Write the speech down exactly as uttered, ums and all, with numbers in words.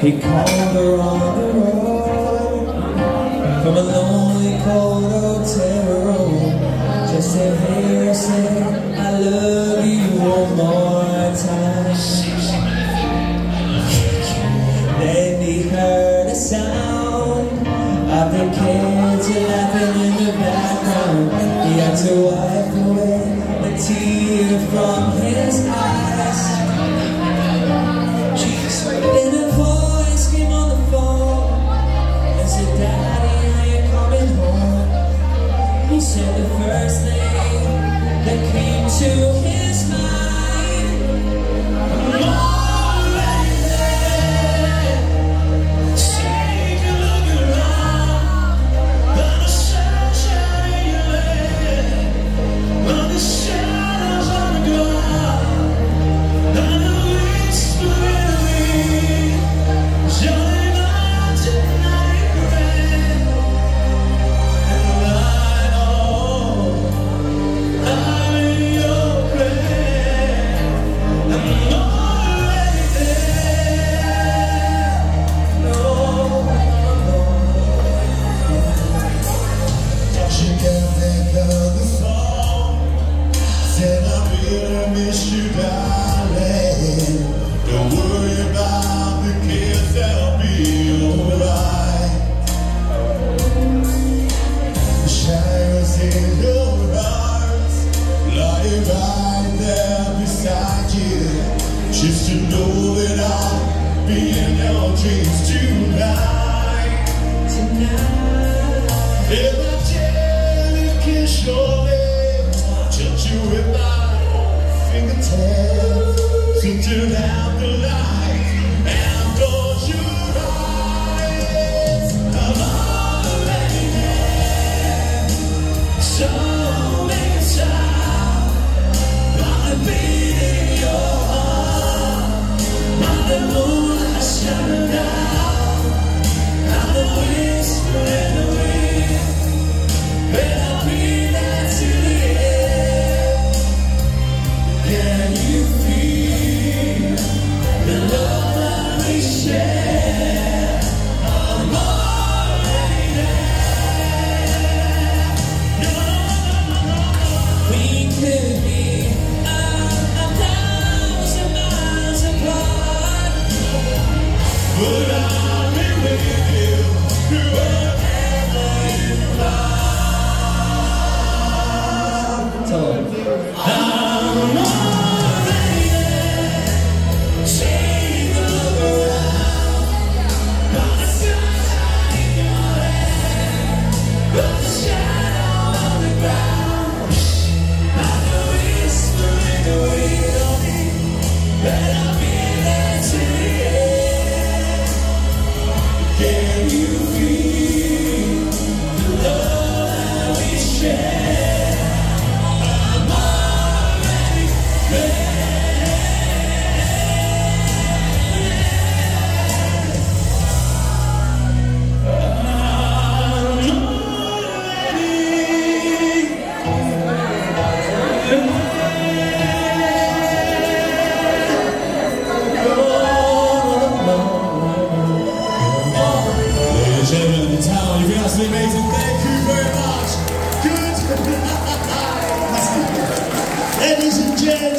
He called her on the road from a lonely cold hotel room, just to hear her say, I love you one more time. Then he heard a sound of the kids laughing in the background. He had to wipe away a tear from his eyes. Then a voice came on the phone and said, Daddy, are you coming home? He said the first thing that came to his mind, I'm already there. Take a look around, on the sunshine in your head, on the shadows on the ground, on the whisper in the wind, showing up tonight rain. And I know I'm in your plan. I'm already there. No, no. She got that other song, said I really miss you, darling. Don't worry about the kids, they'll be alright. The shadows in your arms, lying right there beside you, just to know that I'll be in your dreams tonight. Tonight, if I gently kiss your lips, touch you with my fingertips, so turn out the light and close your eyes. I'm already there. So make a sound, by the beat in your heart, by the moonlight shining down, by the whisper in the wind. But I'll be there till the end. Can you feel the love that we share? I'm already there. No, we could be a, a thousand miles apart, but I'll be with you wherever you are. I'm already there. Take a look around, by the sunshine in your head, by the shadow on the ground, by the whisper in the wind. But I'll be there till the end. Can you feel the love that we share? I'm already there. Ladies and gentlemen of the town, you've been absolutely amazing. Thank you very much. Good. Ladies and gentlemen.